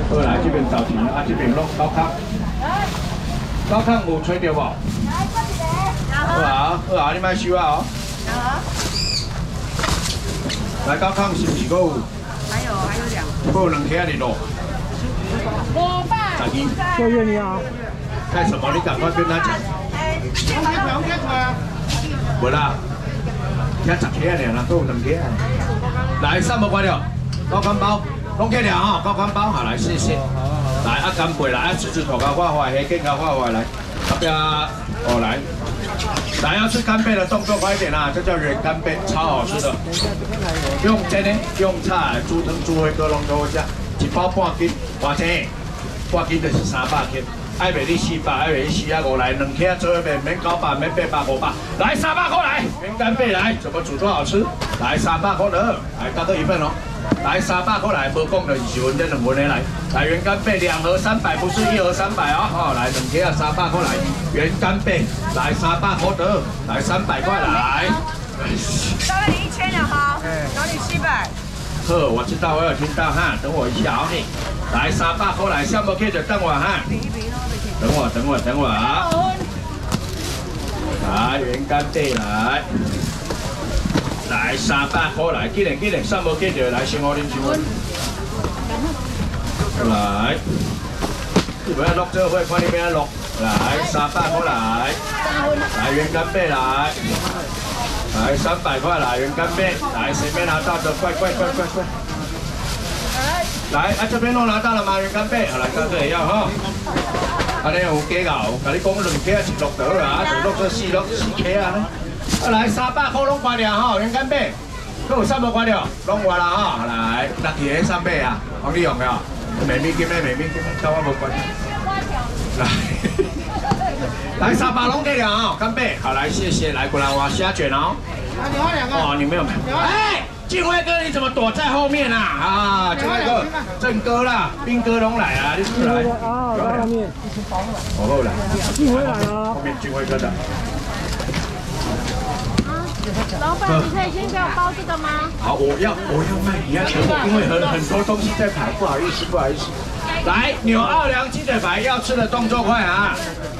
好来，这边找钱，这边弄高康。高康有吹到无？好啊，好啊，你莫收啊哦。来高康是不是够？ 还有2。 够2天的咯。12。 谢谢你啊。 干什么？你赶快跟他讲。无啦，今10天尔啦，够2天。来，3无关了，高康包，拢起了哈，高康包，好来，谢谢。来，干贝来，狮子头搞画画，黑根搞画画来，这边哦来。来，要吃干贝的动作快一点啦！这叫软干贝，超好吃的。用真的用菜、猪汤、猪血各拢都好食，一包半斤，偌济？半斤就是300克。爱卖你400，爱卖你450来，2克做一遍，免900，免800、500，来300块来，软干贝来，怎么煮都好吃。来300块的，来加多1份哦。来300块来，无讲就是1份，这2份的来。来原干贝2盒300，不是1盒300哦。好，来2克300块来，原干贝来300块的，来300块来。 大概你1000了哈，找你700。 好，我知道，我有听到哈，等我一下好你。来300块来，项目可以就等我哈。等我啊！来原干贝来。来300块来，几年，三无记着来，先我啉先我。来，你不要落这会，看你边落。来300块来，来原干贝来，来300块来原干贝，来谁没拿到的快！来，这边都拿到了吗？原干贝，好来，到这里要哈。安尼有假搞，甲你讲2克是落得啦，就落这4克啊。来300块拢关了哈，原干贝，都有3无关了，拢完了哈。来，6个300啊，帮你用的，美面金的，跟我无关。来300拢给了啊，干贝，好来谢谢，来过来我虾卷哦。哦，你没有买。哎，静辉哥你怎么躲在后面啊？啊，静辉哥、郑哥啦、斌哥拢来啊，你是不是来？ 啊，在后面。 我后来。 静辉来了。 后面静辉哥的。 老板，你可以先给我包这个吗？ 好，我要卖，你要全部，因为很多东西在排，不好意思。来，纽奥良鸡腿排要吃的动作快啊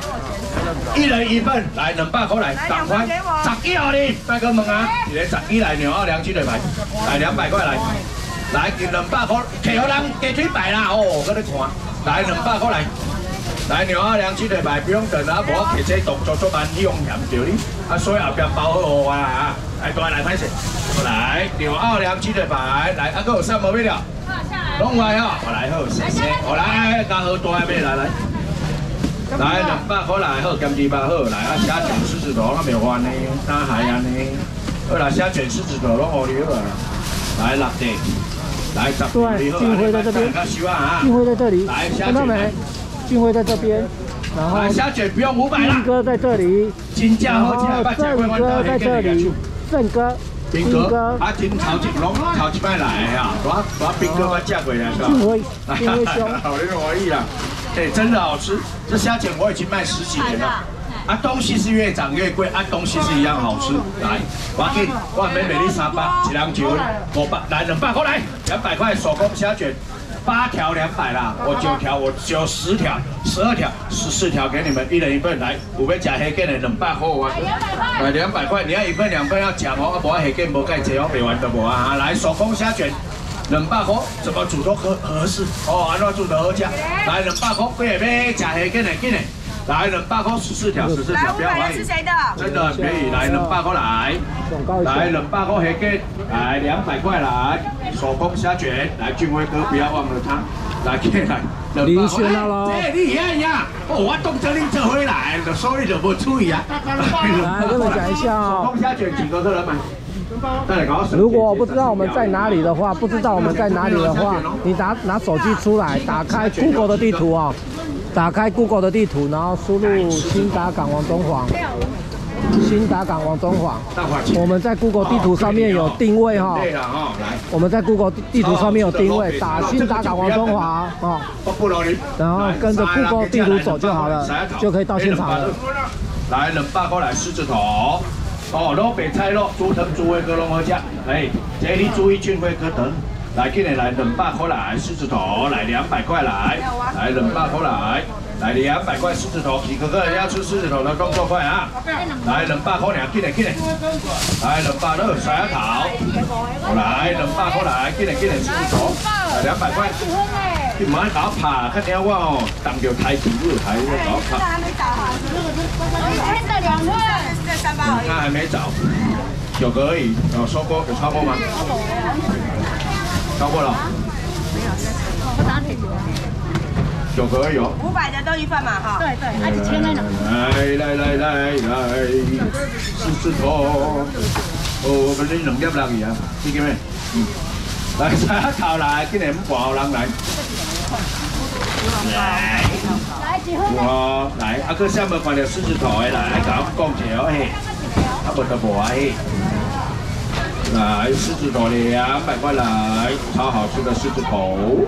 ！1人1份，来200块来，赶快，10几号你，麦克问啊，一个10几来纽奥良鸡腿排，来200块来，来200块，客户人鸡腿排啦，哦，搁你看，来200块来。来纽奥良鸡腿排不用等啊，无我这动作做慢，你用盐着你，所以后边包好我啊，来过来拍摄，来纽奥良鸡腿排，来还有3无尾了，拢来哦，我来好，谢谢，我来加好大尾来，来200块来好，咸猪肉好，来虾卷狮子头，那袂换呢，大海安呢，好啦，虾卷狮子头拢好料啊，来6块，来10块， 静辉在这边，静辉在这里，看到没？俊辉在这边，然后虾卷不用500啦。 斌哥在这里， 然后郑哥在这里，郑哥， 斌哥，啊，今头一摆来呀，我斌哥我嫁过来是吧？ 俊辉兄， 好的我意啦，对，真的好吃。这虾卷我已经卖10几年了，啊，东西是越长越贵，啊，东西是一样好吃。来，我买美丽300，1人1份，500，来200块来，200块手工虾卷。8条200啦，我9条，我只有10条、12条、14条给你们，1人1份来。有要吃黑根的200块我，来200块，你要1份2份要讲哦，无黑根无介济哦，卖完都无啊。来手工虾卷200块，怎么煮都合适哦，安怎煮都好吃。来200块，贵的要吃黑根的，紧的。来200块14条，不要怀疑，真的很便宜。来200块来200块黑根，来200块来手工虾卷，来俊辉哥不要忘了他，来林轩了， 这你呀，我动这你这回来，所以就不注意啊。 来跟我讲一下哦， 手工虾卷几个客人买？ 如果不知道我们在哪里的话，你拿手机出来，打开 Google 的地图哦。打开 Google 的地图，然后输入新达港王中煌，我们在 Google 地图上面有定位哈。我们在 Google 地图上面有定位，打新达港王中华哦，然后跟着 Google 地图走就好了，就可以到现场了。 来200块来狮子头，哦，卤白菜肉、猪汤、猪血糕拢好食。哎，这你注意俊辉哥等。 来，今日来200块来，狮子头来200块来200块来200块狮子头，皮哥哥要吃狮子头的动作快啊！来200块俩，进来，来200了，甩下头，来200块来，进来狮子头，来200块。你唔爱搞拍，看听我哦，当着台球台搞拍。 还没找好，1天的2份，这300而已。 他还没找，9个而已，有超过吗？超过了。没有，我打铁9个而已哦。 500的都1份嘛，哈。 对，还是1000那种。 来，狮子头，哦，不是2粒落去啊，你叫咩？来，甩下头来，今日唔挂后人来。 来几份？ 哇，来，啊，个下面看到狮子头的来，甲我讲一下嘿，啊，无就无啊嘿。来，狮子头200块来，超好吃的狮子头。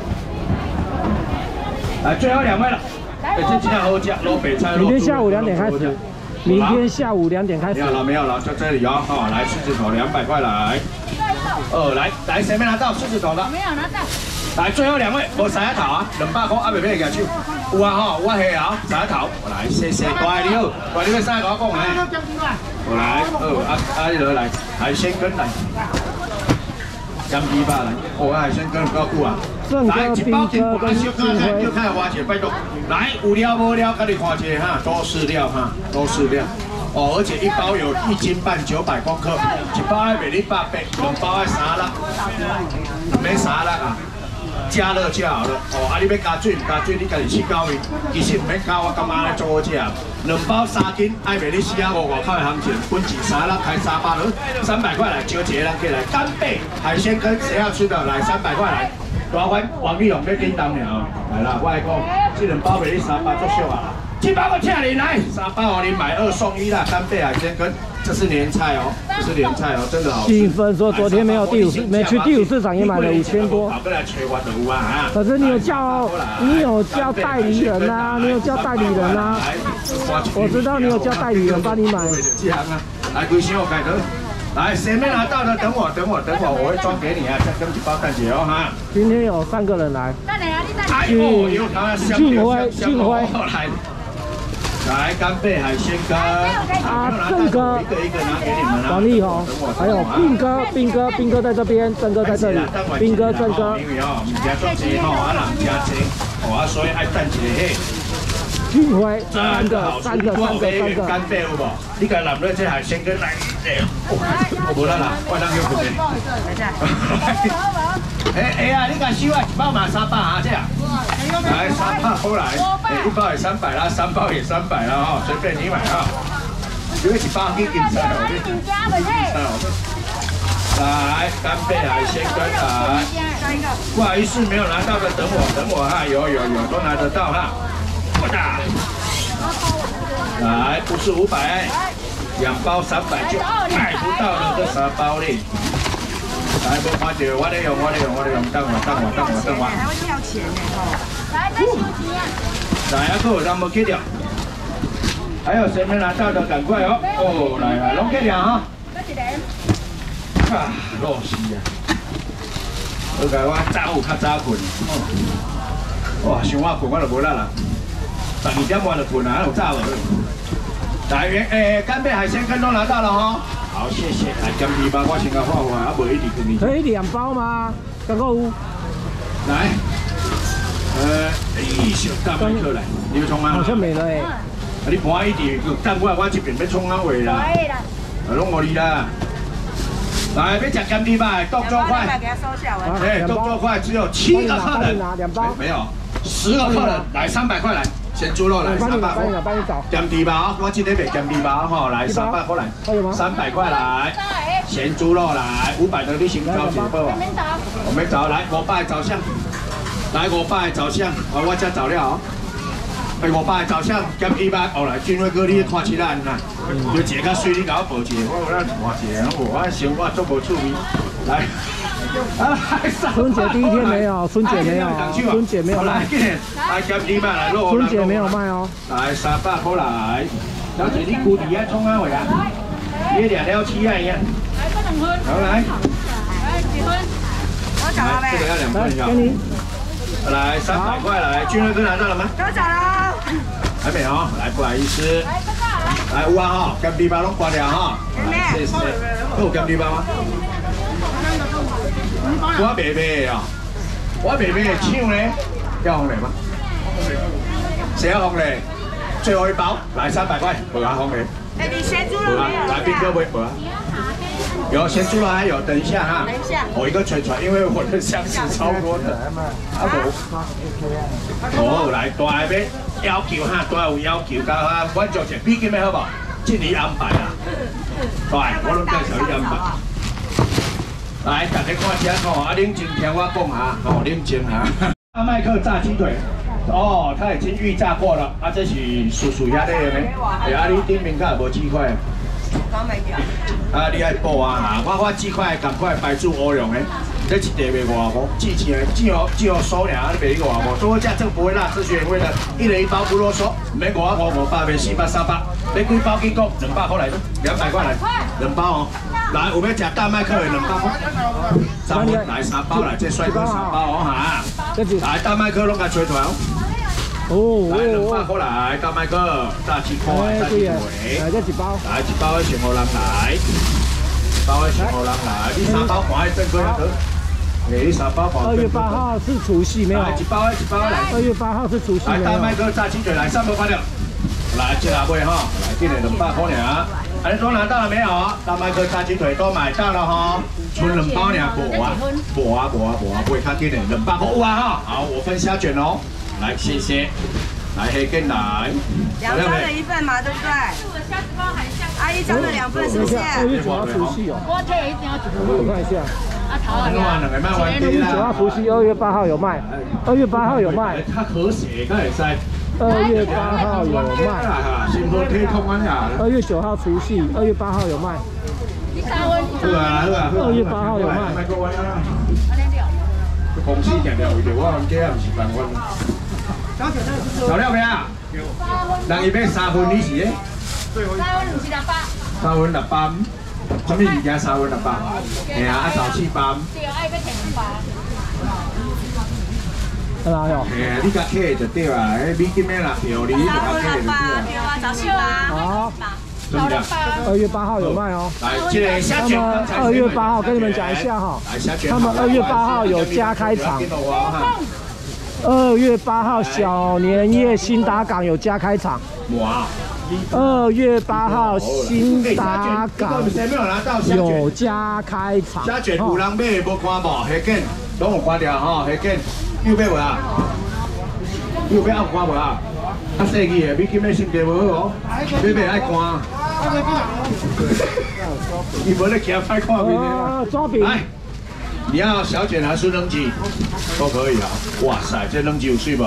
来，最后2位了。这今天好吃，肉北菜肉。 明天下午2点开始。明天下午2点开始。 没有了，就这里哦。好，来狮子头200块来。来，谁没拿到狮子头的？ 没有拿到。 来，最后2位，无甩下头啊，200块啊，袂俾你举手。有啊吼，我系啊，甩下头。来，谢谢，乖你好，乖你要啥我讲来。来，你落来，海鲜羹来。姜鸡巴来，海鲜羹够久啊。来，一包金瓜小看看，就看花姐拜托。来，有料无料，给你看一下哈，都是料哈，都是料。哦，而且一包有1斤半900公克，一包要卖你800，2包要300，没300啊，加热就好了。哦，啊你要加水，你家己去搞伊，其实唔免加，我感觉咧做好食。2包3斤，爱卖你450块的行情，本钱300开300了，300块来，纠结人过来，干贝海鲜羹谁要吃的来300块来。大碗王力宏要叮当了，来啦，我来讲，这2包卖你300足少啊。7包我请你来，3包你买2送1啦，干贝海鲜羹，这是年菜哦，真的好吃。 兴奋说昨天没去第5市场也买了5000多。可是你有叫代理人呐，我知道你有叫代理人帮你买。 来，贵先我改的。来，谁没拿到的等我，我会装给你啊，再跟1包蛋姐哦哈。 今天有3个人来。 俊辉来。来，干贝海鲜羹， 郑哥， 一个拿给你们王力宏，还有斌哥在这边，郑哥在这里，斌哥，郑哥。 所以爱蛋姐嘿。 俊辉，3个， 干贝有无？你家南瑞这海鲜羹来，我无啦啦，我当要分啊，你家收啊，1包嘛300啊，这样。来300过来，1包也300啦，3包也300啦哈，随便你买啊。因为1包去kiểm查来，干贝海鲜羹来。不好意思，没有拿到的等我哈，有，都拿得到哈。我打。来，不是500，2包300就买不到了这3包嘞。来，无看到，我咧用，等我。 还会要钱呢来，再收钱啊！ 来，还有人没去掉？还有谁没拿到的，赶快哦！哦，来，拢去掉哈！啊，落死啊！我讲我早有较早困，哇，想我困我就无力啦，12点我就困啦，有早无？来，干贝海鲜羹都拿到了哈。好，谢谢。来，姜皮包我先甲画，啊，无一直跟你。 可以2包吗？刚够有。 来，小蛋麦克来，你要冲啊？ 好像没了哎。 你盘一直等我这边要冲啊话啦。拢我你啦。来，要吃干皮包，动作快。动作快，只有7个客人。 2包。 没有，10个客人，来300块来。咸猪肉来300块，咸猪包，我今天卖咸猪包吼，来300块来，300块来，咸猪肉来，500的你先交钱好不？我们找来500照相，来500照相，我这找了哦，500照相，咸猪包，哦来，俊辉哥你看起来呐，就一个较水，你甲我报一个，我有咱换一个，我生活做无趣味，来。 春节第1天没有，春节没有卖。 来，咸猪包来肉。 春节没有卖哦。 来300块来，小姐你估底啊，冲啊回啊，你2了7啊样。 来，2份。 好来。 来几份？ 找了没？ 这个要2份一下。 给你。 来300块，来，俊哥哥拿到了吗？ 都找了。 还没有，来，不好意思。来，有啊哈，咸猪包拢关了哈。来，谢谢。有咸猪包吗？我未买啊，我未买抢咧，要红嘞吗？谁要红嘞？最后一包，来300块，无啊红嘞。 哎，你咸猪肉没有？ 来，斌哥没有啊？有咸猪肉还有，等一下哈。 等一下。 我一个传传，因为我的箱子超多的。好，来大下边要求哈，大有要求，甲哈，我做一比金的好不好？尽力安排啦。对，我拢介绍你安排。来，大家看车吼，啊，冷静听我讲下，吼，冷静下。大麦克炸鸡腿，哦，他已经预炸过了，啊，这是叔叔遐咧呢。哎，啊，你顶面敢有无鸡块？ 刚买掉。 啊，你爱报啊哈！我鸡块赶快白煮乌龙的，这一袋卖5块，寄钱只有收俩，你卖5块，多价这个不会辣，这是原味的，1人1包不啰嗦，免5块500，免400 300，你几包去讲200块来，200块来，2包哦。来，有要吃大麦克的2包块，3分来3包来，这帅哥3包哦哈。来，大麦克拢甲吹出来哦。哦，来200块来，大麦克炸鸡块，炸鸡腿， 来这1包， 来1包的全部人来，1包的全部人来，你3包看正规得，你3包看。2 月8号是除夕没有？ 来1包来。 2月8号是除夕没有？ 来大麦克炸鸡腿来3包块了，来这下位哈，来今年200块尔，哎都拿到了没有？大麦克炸鸡腿都买到了哈，剩2包尔，无啊，不会看今年200块有啊哈，好我分虾卷哦。来，谢谢。来黑根来 ，2张的1份嘛，对不对？阿姨张的2份是不是 ？2月9号除夕哦。 我这一定要1份。 我看一下。 啊，头 2个卖完 2月9号除夕，2月8号有卖。2月8号有卖。 它可写，它也在。 2月8号有卖。 2 月9号除夕，2月8号有卖。2月8号有卖。 公司强调为着我们家也不是办法。炒了未啊？人伊买3份，你是咧？3份不是600。3份600，什么物件3份600？嘿啊，啊炒4包。对，爱要摕2包。 哪有？ 嘿，你甲客就对啊，迄美金的啦，票你就甲客就对啊。 对啊，炒4包。 好。2月8号有卖哦。 来，这个虾卷。 他们2月8号跟你们讲一下哈，他们2月8号有加开场。2月8号小年夜新达港有加开场。哇！2月8号新达港有加开场。 虾卷有人买无看无？虾卷拢有看掉吼，虾卷有买无啊？有买有看无啊？啊，生意的，美金的心情无好哦，你袂爱看。你无咧行歹看面的。 抓饼。 来，你要小卷还是扔鸡？都可以啊。哇塞，这扔鸡有水无？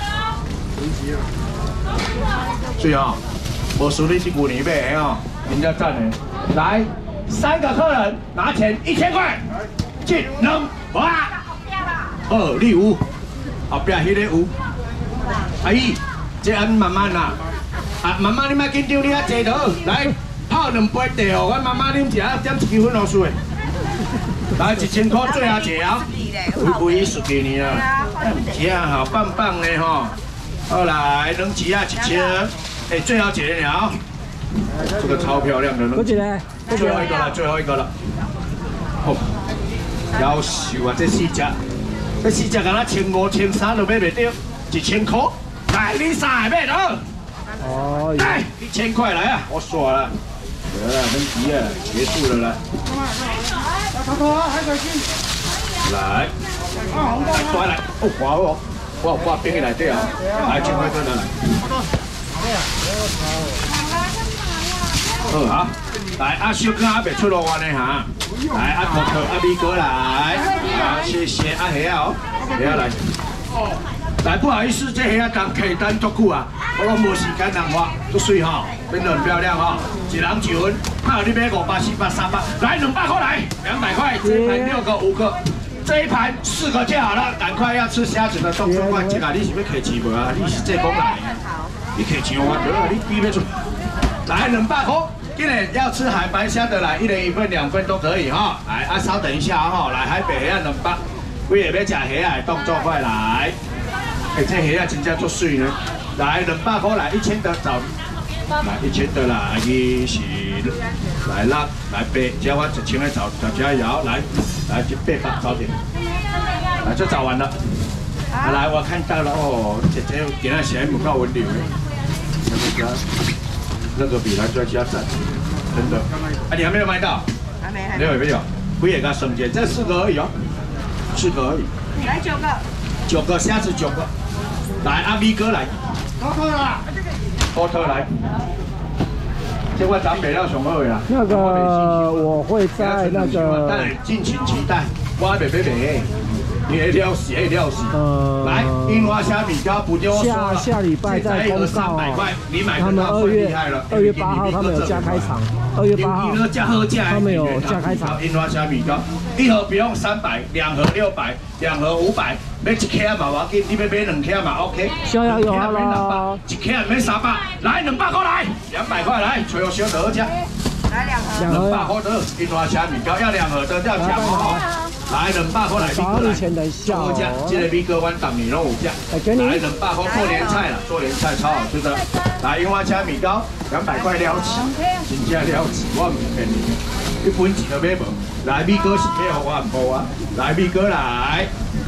水啊！我输你这5年买的哦，人家赞的。来，3个客人拿钱1000块，进2哇！2你有，后壁迄个有。阿姨。 这按慢慢啦，啊，妈妈你莫紧张，你啊坐倒，来泡2杯茶哦，阮妈妈啉一下，点1支粉落水。来1000块最后一啊，唯10几年啦，是啊，好棒棒的吼。好来，2支啊1000，哎，最后一了，这个超漂亮的2支，最后一个了，最后一个了。好，夭寿啊，这4只，这4只敢若1500、1300都买袂到，1000块。 来，你3个买到？哦，来1000块来啊！我耍了，得了，能急啊，结束了来。来，过来，哦，滑哦，我冰起来对啊，来1000块真的来。好啊，来啊，小哥还袂出路呢哈，来啊，可啊，米哥来，好，谢谢啊，虾哦，虾来。 来，不好意思，这虾单客单足久啊，我拢无时间人画，足水吼，变得很漂亮吼，一人1份，啊，你买500、400、300，来200块来，200块，这一盘6个、5个，这一盘4个就好了，赶快要吃虾子的动作快进来，你是要客气无啊？你是这公来，你客气我得了，你比不出，来200块。 今天要吃海白虾的来，1人1份、2份都可以哈。来啊，稍等一下哈，来海北虾200。 几个要吃虾啊，动作快来！哎，这虾啊真正足水呢。来200块来，1000的找。来1000的啦，20，来6，来8，只要我1000的找加油，来100找点。来，就找完了。来，我看到了哦，姐姐给他写不够温流的，那个比他再加赞，真的。啊，你还没有买到？ 还没。 没有，几个加升级，这4个而已哦，4个而已。 来9个。 9个，下次9个。来，阿 V 哥来。波特来。这块咱北料上好啦。 那个我会在那个。 敬请期待，我还没买。你会料死，来，樱花虾米糕不用说了， 下礼拜再公告 300块，你买他们2月8号他们有加开场，2月8号他们有加开场。 樱花虾米糕，1盒不用300，2盒600，2盒500，买1克嘛我紧，你要买2克嘛 OK。 逍遥有啊啦 ，1克买300，来200块来，200块来，吹我小得加。 来2盒 ，200块的樱花虾米糕要2盒的要加哦。来200块来， 早以前的笑， 这个米哥湾当年拢有价。来200块做年菜了，做年菜超好吃的。来樱花虾米糕200块了起，真正了起，我唔骗你，1分钱都买无。来米哥是买互我唔好啊，来米哥来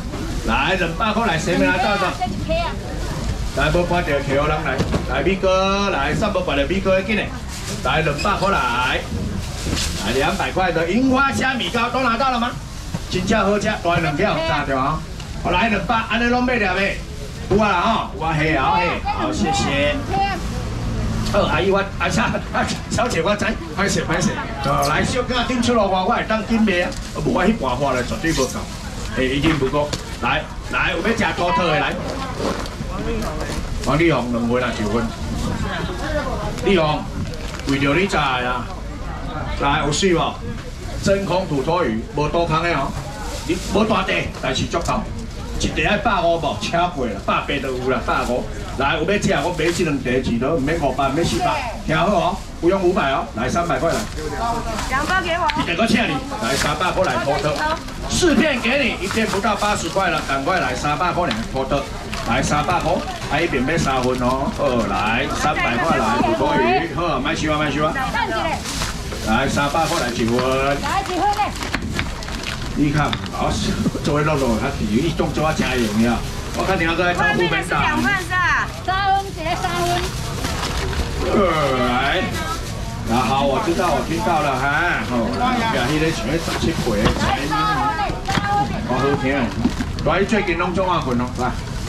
200块来，谁没拿到的？来无看到客人来米哥来，上无看到米哥紧嘞，来200块来200块的樱花虾米糕都拿到了吗？真正好吃，大2条炸掉啊！我来200，安尼拢买了未？有啊啦吼，有啊嘿好嘿，好谢谢。阿姨我小姐我知，歹势。来小哥顶出来我会当紧卖啊，无我迄半花咧绝对无够，已经不够。来，有要食土特的来。王力宏2份啦9份。力宏，为着你炸呀！来有水无？真空土托鱼，无多空的哦，你无大地，但是足够，一地爱150无，超过啦，180就有啦，150。来，有要吃，我买这2地钱都唔免500，唔免400，听好哦，不用500哦，来300块来。 2包给我。 一定个请你，来300块来托特，4片给你，1片不到80块了，赶快来300块来托特，来300块，一边买3份哦，来300块来土托鱼，好，买收啊。来300块来1份， 来1份嘞。 你看，好，做位落落，较甜，你动作真用呀。我看你那个招呼没打。 2份是吧 ？3份，一个3份。 来，好，我知道，我听到了哈。来，迄个像17岁的才女，好听。来，最近拢做啊份咯，来。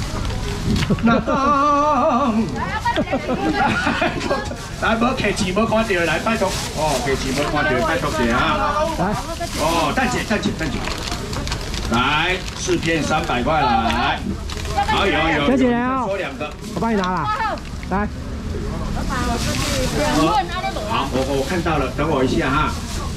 来，无客气，无看到来，拜托。客气无看到，拜托者啊。来，等一。来，4片300块来。好，有。 小姐啊， 说2个， 我帮你拿了。来。 好，我看到了，等我一下哈。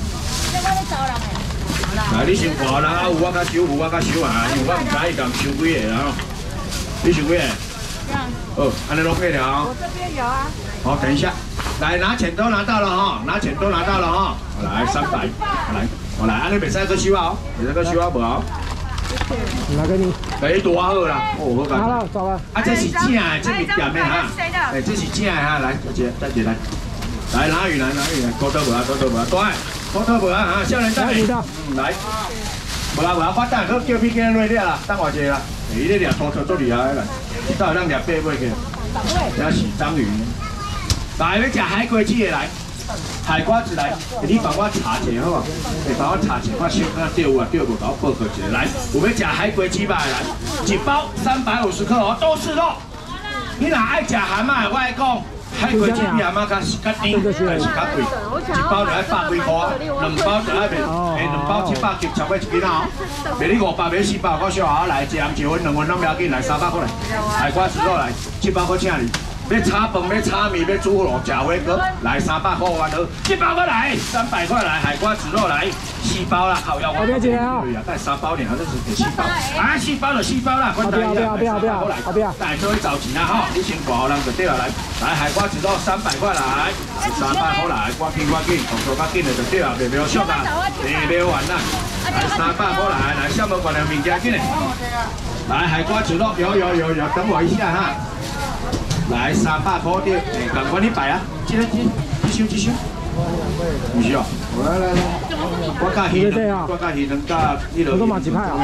来，你先看啦，有我甲收，有我甲收啊，因为我唔知伊共收几个啦。你收几个？安尼拢配了。 我这边有啊。 好，等一下，来拿钱都拿到了哈，来300，来，安尼袂使搁收啊，袂使搁收啊无啊。 拿给你。 给多好啦，好干。 好了，走了。 这是正的，这是店的哈。这是正的哈，来，再姐来。来拿鱼来，土特无啊，土特无啊，少年等你。来。无啦，我等去叫พี่叫瑞了啦，等我一下啦。伊咧掠土特足厉害啦，你到咱掠8尾去。那是章鱼。来，要吃海龟子的来，海瓜子来，你帮我查一下好啊？帮我查一下，我小看钓有啊，钓无搞报告一下。来，有要吃海龟子吧？来，1包350克哦，都是肉。你若爱吃蛤蟆，我爱讲。海龟子比蛤蟆较甜，但是较贵，1包就要100几块，2包就要2包700几，超过1斤啊！卖你500，卖400，我小孩来1人1份，2份拢不要紧，来300块来，海瓜子肉来，700块请你。要炒饭，要炒面，要煮肉，吃火锅，来300块完了，100块来，300块来，海瓜子肉来，4包啦，烤腰我。 不要啊！ 带3包呢，好像是给4包。4包就4包啦，快点不要， 来做去找钱啦哈！你先挂人就对了，来海瓜子肉300块来，300块来，我紧，动作较紧的就对了，袂小啦，袂完啦。 300块来，厦门馆的物件进来。来，海瓜子肉有，等我一下哈。来300块的，赶快你摆啊，继续。不需要，来，我加鱼能加1两。 我都买几派啊？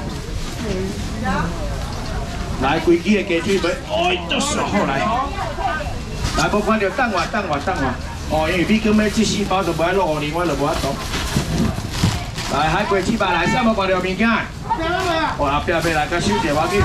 来，规支的鸡腿排，哎，都上好来。来，无看到等我。哦，因为你今日这4包就不爱落5年，我就无法做。来，海龟翅膀来，厦门馆的物件。我后壁要来甲收一包去。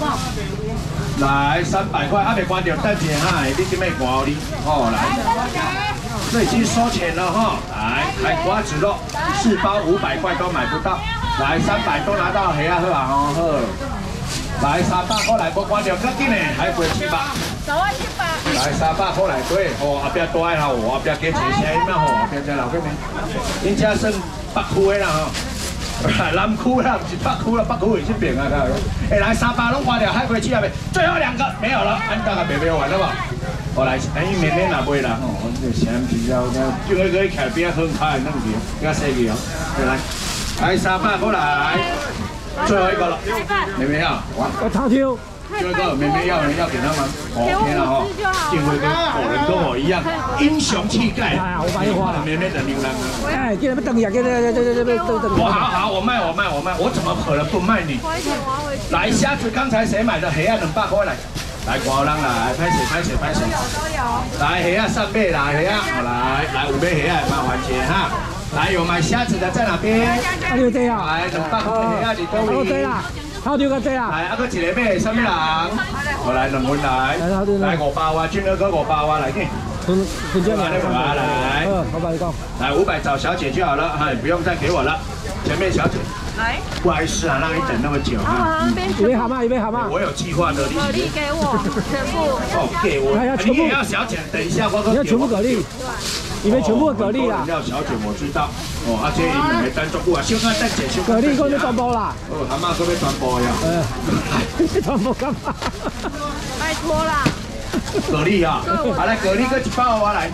来300块，还没关掉，等一下哈，你今日关你，哦来。这已经收钱了哈，来海瓜子肉4包500块都买不到，来300都拿到，下好啊好，来300块来，我关掉，赶紧嘞，海龟翅膀，3万700，来300块来对，哦后壁多爱哈，后壁加一个声音嘛吼，后壁在老边面，恁家算北区的啦吼。南区啦，不是北区啦，北区已经变啊，哎，来300拢关掉，海龟翅啊，最后2个没有了，安大个没完了吧？我来，哎，明天也袂啦吼，我这先比较，叫那个徛边很开那个，比较细个哦，来300过来，最后一个了，妹妹要， 我头条。 最后一个妹妹要人要给他们，OK了哈，建辉跟人跟我一样，英雄气概， 我把你花了， 妹妹的牛郎啊， 哎，今日要等呀，今日我好，我卖，我怎么可能不卖你？来，虾子刚才谁买的？黑暗200块来。来，瓜人来，拍摄。来，虾上背来，虾，来，有买虾麻烦些哈。来，有买虾子的在哪边？ 啊，你这样。 来，200块虾子都有。 对啦，头条个这啦。 来，一个买什么人？我来2份来。来5包啊，俊哥哥5包啊，来给。 春节来， 来。 我帮你讲。 来500找小姐就好了，哈，不用再给我了。前面小姐。来，不好意思啊，让你等那么久啊。 一杯蛤蟆。 我有计划的， 蛤蜊给我全部。 哦，给我。你也要小姐，等一下我你要全部蛤蜊，你们全部蛤蜊啦。 要小姐我知道。哦，阿姐你没单做过啊，小看蛋姐，小蛤蜊够就全部啦。 哦，蛤蟆可要全部呀。 全部干嘛？ 拜托啦。 蛤蜊啊，好来蛤蜊个1包我来。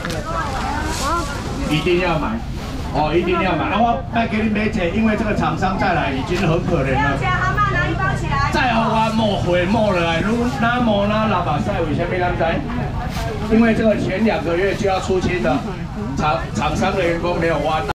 一定要买。哦，一定要买！我卖给你买一个，因为这个厂商再来已经很可怜了。 蛤蟆拿1包起来。再给我抹回抹了来，那抹那老把赛为什么咱知？因为这个前2个月就要出清的，厂商的员工没有挖到。